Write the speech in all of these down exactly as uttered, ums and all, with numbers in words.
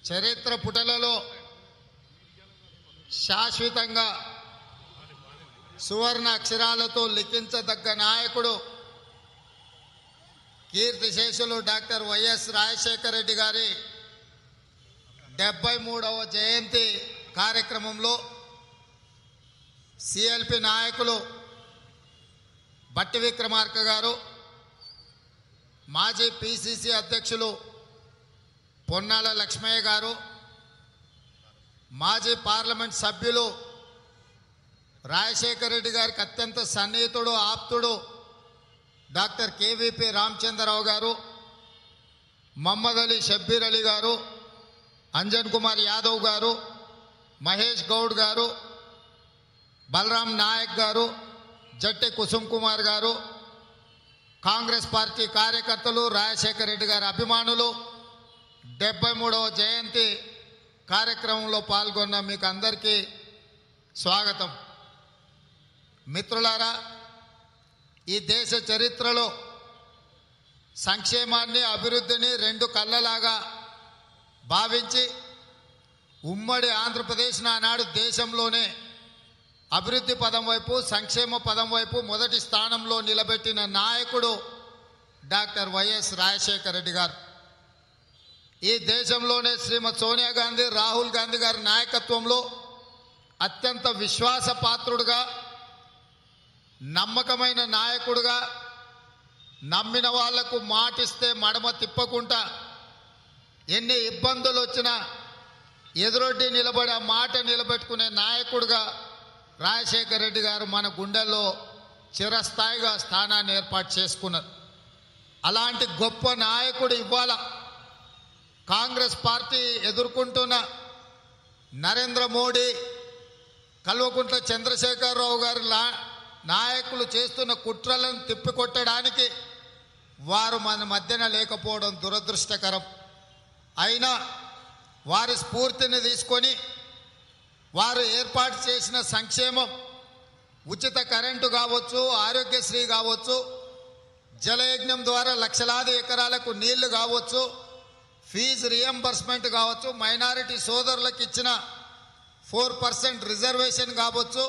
చరిత్ర పుటలలో శాశ్వతంగా సువర్ణ అక్షరాలతో లిఖించదగ్గ నాయకుడు కీర్తిశేషులు డాక్టర్ వైఎస్ రాజశేఖర రెడ్డి గారి డెబ్బై మూడవ జయంతి కార్యక్రమంలో సిఎల్పి నాయకులు బట్టి విక్రమార్క గారు, మాజీ పిసిసి అధ్యక్షులు పొన్నాల లక్ష్మయ్య గారు, మాజీ పార్లమెంట్ సభ్యులు రాజశేఖర రెడ్డి గారికి అత్యంత సన్నిహితుడు ఆప్తుడు డాక్టర్ కేవీపీ రామచంద్రరావు గారు, మహమ్మద్ అలీ షబ్బీర్ అలీ గారు, అంజన్ కుమార్ యాదవ్ గారు, మహేష్ గౌడ్ గారు, బలరాం నాయక్ గారు, జట్టి కుసుమ్ కుమార్ గారు, కాంగ్రెస్ పార్టీ కార్యకర్తలు, రాజశేఖర రెడ్డి గారి అభిమానులు డెబ్బై మూడవ జయంతి కార్యక్రమంలో పాల్గొన్న మీకు అందరికీ స్వాగతం. మిత్రులారా, ఈ దేశ చరిత్రలో సంక్షేమాన్ని అభివృద్ధిని రెండు కళ్ళలాగా భావించి ఉమ్మడి ఆంధ్రప్రదేశ్ ఆనాడు దేశంలోనే అభివృద్ధి పదం వైపు, సంక్షేమ పదం వైపు మొదటి స్థానంలో నిలబెట్టిన నాయకుడు డాక్టర్ వైఎస్ రాజశేఖర రెడ్డి గారు. ఈ దేశంలోనే శ్రీమతి సోనియా గాంధీ, రాహుల్ గాంధీ గారి నాయకత్వంలో అత్యంత విశ్వాసపాత్రుడుగా, నమ్మకమైన నాయకుడుగా, నమ్మిన వాళ్లకు మాటిస్తే మడమ తిప్పకుండా ఎన్ని ఇబ్బందులు వచ్చినా ఎదురొడ్డి నిలబడి ఆ మాట నిలబెట్టుకునే నాయకుడుగా రాజశేఖర రెడ్డి గారు మన గుండెల్లో చిరస్థాయిగా స్థానాన్ని ఏర్పాటు చేసుకున్నారు. అలాంటి గొప్ప నాయకుడు ఇవాళ కాంగ్రెస్ పార్టీ ఎదుర్కొంటున్న నరేంద్ర మోడీ, కల్వకుంట్ల చంద్రశేఖరరావు గారి నాయకులు చేస్తున్న కుట్రలను తిప్పికొట్టడానికి వారు మన మధ్యన లేకపోవడం దురదృష్టకరం. అయినా వారి స్ఫూర్తిని తీసుకొని వారు ఏర్పాటు చేసిన సంక్షేమం, ఉచిత కరెంటు కావచ్చు, ఆరోగ్యశ్రీ కావచ్చు, జలయజ్ఞం ద్వారా లక్షలాది ఎకరాలకు నీళ్లు కావచ్చు, ఫీజు రియంబర్స్మెంట్ కావచ్చు, మైనారిటీ సోదరులకు ఇచ్చిన ఫోర్ పర్సెంట్ రిజర్వేషన్ కావచ్చు,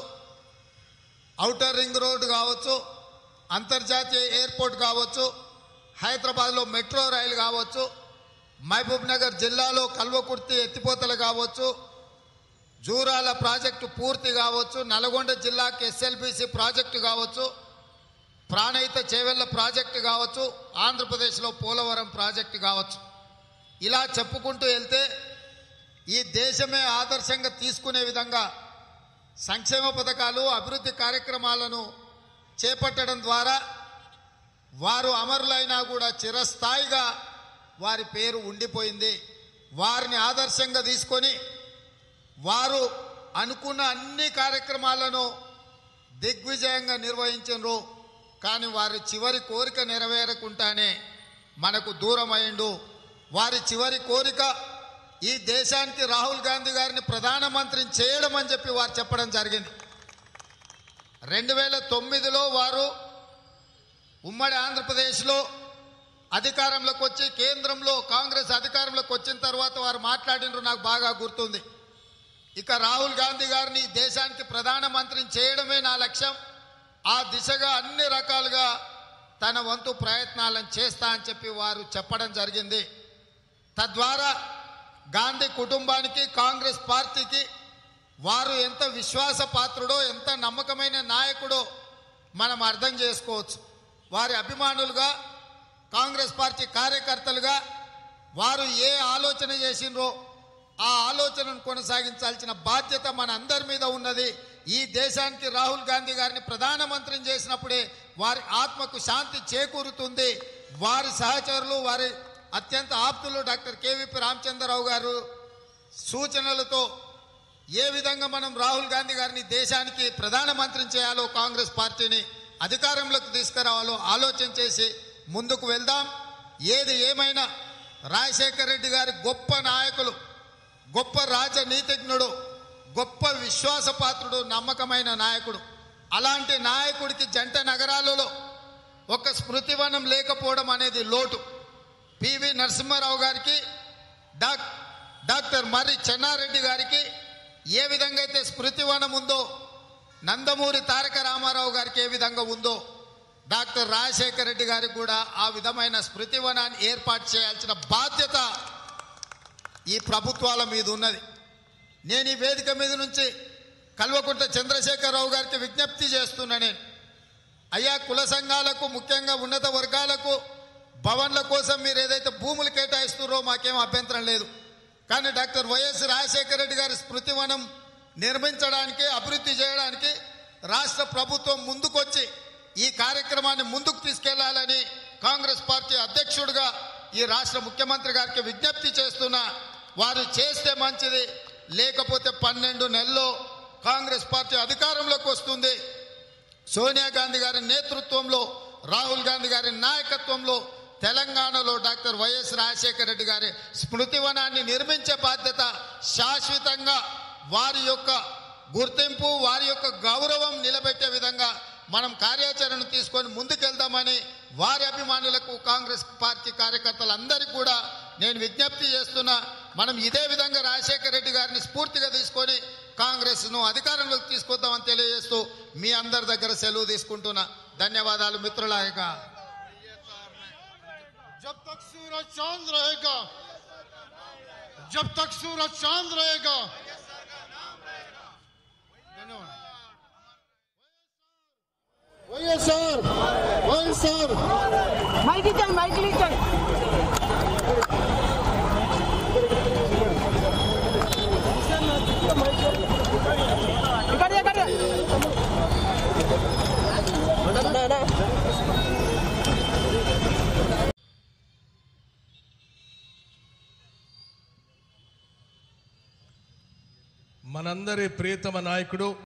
ఔటర్ రింగ్ రోడ్డు కావచ్చు, అంతర్జాతీయ ఎయిర్పోర్ట్ కావచ్చు, హైదరాబాద్లో మెట్రో రైలు కావచ్చు, మహబూబ్ నగర్ జిల్లాలో కల్వకుర్తి ఎత్తిపోతలు కావచ్చు, జూరాల ప్రాజెక్టు పూర్తి కావచ్చు, నల్గొండ జిల్లాకి ఎస్ఎల్బిసి ప్రాజెక్టు కావచ్చు, ప్రాణహిత చేవెళ్ల ప్రాజెక్టు కావచ్చు, ఆంధ్రప్రదేశ్లో పోలవరం ప్రాజెక్టు కావచ్చు. ఇలా చెప్పుకుంటూ వెళ్తే ఈ దేశమే ఆదర్శంగా తీసుకునే విధంగా సంక్షేమ పథకాలు, అభివృద్ధి కార్యక్రమాలను చేపట్టడం ద్వారా వారు అమరులైనా కూడా చిరస్థాయిగా వారి పేరు ఉండిపోయింది. వారిని ఆదర్శంగా తీసుకొని వారు అనుకున్న అన్ని కార్యక్రమాలను దిగ్విజయంగా నిర్వహించరు. కానీ వారి చివరి కోరిక నెరవేరకుండానే మనకు దూరం అయిండు. వారి చివరి కోరిక ఈ దేశానికి రాహుల్ గాంధీ గారిని ప్రధానమంత్రిని చేయడం అని చెప్పి వారు చెప్పడం జరిగింది. రెండు వేల తొమ్మిదిలో వారు ఉమ్మడి ఆంధ్రప్రదేశ్లో అధికారంలోకి వచ్చి కేంద్రంలో కాంగ్రెస్ అధికారంలోకి వచ్చిన తర్వాత వారు మాట్లాడినరు నాకు బాగా గుర్తుంది. ఇక రాహుల్ గాంధీ గారిని దేశానికి ప్రధానమంత్రిని చేయడమే నా లక్ష్యం, ఆ దిశగా అన్ని రకాలుగా తన వంతు ప్రయత్నాలను చేస్తా అని చెప్పి వారు చెప్పడం జరిగింది. తద్వారా గాంధీ కుటుంబానికి, కాంగ్రెస్ పార్టీకి వారు ఎంత విశ్వాసపాత్రుడో, ఎంత నమ్మకమైన నాయకుడో మనం అర్థం చేసుకోవచ్చు. వారి అభిమానులుగా, కాంగ్రెస్ పార్టీ కార్యకర్తలుగా వారు ఏ ఆలోచన చేసినరో ఆ ఆలోచనను కొనసాగించాల్సిన బాధ్యత మన అందరి మీద ఉన్నది. ఈ దేశానికి రాహుల్ గాంధీ గారిని ప్రధానమంత్రిని చేసినప్పుడే వారి ఆత్మకు శాంతి చేకూరుతుంది. వారి సహచరులు, వారి అత్యంత ఆప్తులు డాక్టర్ కేవీపీ రామచంద్రరావు గారు సూచనలతో ఏ విధంగా మనం రాహుల్ గాంధీ గారిని దేశానికి ప్రధానమంత్రిని చేయాలో, కాంగ్రెస్ పార్టీని అధికారంలోకి తీసుకురావాలో ఆలోచన చేసి ముందుకు వెళ్దాం. ఏది ఏమైనా రాజశేఖర రెడ్డి గారి గొప్ప నాయకులు, గొప్ప రాజనీతిజ్ఞుడు, గొప్ప విశ్వాసపాత్రుడు, నమ్మకమైన నాయకుడు. అలాంటి నాయకుడికి జంట నగరాలలో ఒక స్మృతివనం లేకపోవడం అనేది లోటు. పివి నరసింహారావు గారికి doc doctor doctor Marri Chenna Reddy గారికి ఏ విధంగా అయితే స్మృతివనం ఉందో, నందమూరి తారక రామారావు గారికి ఏ విధంగా ఉందో, డాక్టర్ రాజశేఖర రెడ్డి గారికి కూడా ఆ విధమైన స్మృతివనాన్ని ఏర్పాటు చేయాల్సిన బాధ్యత ఈ ప్రభుత్వాల మీద ఉన్నది. నేను ఈ వేదిక మీద నుంచి కల్వకుంట్ల చంద్రశేఖరరావు గారికి విజ్ఞప్తి చేస్తున్నా. నేను అయ్యా, కుల సంఘాలకు ముఖ్యంగా ఉన్నత వర్గాలకు భవన్ల కోసం మీరు ఏదైతే భూములు కేటాయిస్తున్నారో మాకేం అభ్యంతరం లేదు. కానీ డాక్టర్ వైఎస్ రాజశేఖర రెడ్డి గారి స్మృతివనం నిర్మించడానికి, అభివృద్ధి చేయడానికి రాష్ట్ర ప్రభుత్వం ముందుకొచ్చి ఈ కార్యక్రమాన్ని ముందుకు తీసుకెళ్లాలని కాంగ్రెస్ పార్టీ అధ్యక్షుడిగా ఈ రాష్ట్ర ముఖ్యమంత్రి గారికి విజ్ఞప్తి చేస్తున్నా. వారు చేస్తే మంచిది, లేకపోతే పన్నెండు నెలల్లో కాంగ్రెస్ పార్టీ అధికారంలోకి వస్తుంది. సోనియా గాంధీ గారి నేతృత్వంలో, రాహుల్ గాంధీ గారి నాయకత్వంలో తెలంగాణలో డాక్టర్ వైఎస్ రాజశేఖర రెడ్డి గారి స్మృతివనాన్ని నిర్మించే బాధ్యత శాశ్వతంగా వారి యొక్క గుర్తింపు, వారి యొక్క గౌరవం నిలబెట్టే విధంగా మనం కార్యాచరణ తీసుకొని ముందుకెళ్దామని వారి అభిమానులకు, కాంగ్రెస్ పార్టీ కార్యకర్తలందరికీ కూడా నేను విజ్ఞప్తి చేస్తున్నా. మనం ఇదే విధంగా రాజశేఖర రెడ్డి గారిని స్ఫూర్తిగా తీసుకొని కాంగ్రెస్ను అధికారంలోకి తీసుకొద్దామని తెలియజేస్తూ మీ అందరి దగ్గర సెలవు తీసుకుంటున్నా. ధన్యవాదాలు మిత్రులాగా. जब तक सूरज चांद रहेगा, जब तक सूरज चांद रहेगा, వైఎస్ఆర్ వైఎస్ఆర్ మైక్ ఇచ్చాను, మైక్ ఇచ్చాను. ఇక్కడ ఇక్కడ మనందరి ప్రియతమ నాయకుడు